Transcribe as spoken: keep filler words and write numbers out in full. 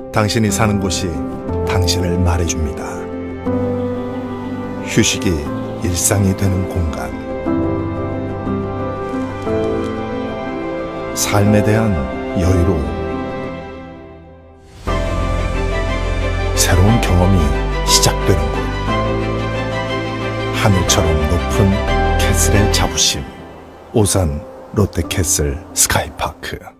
당신이 사는 곳이 당신을 말해줍니다. 휴식이 일상이 되는 공간. 삶에 대한 여유로움. 새로운 경험이 시작되는 곳. 하늘처럼 높은 캐슬의 자부심. 오산 롯데캐슬 스카이파크.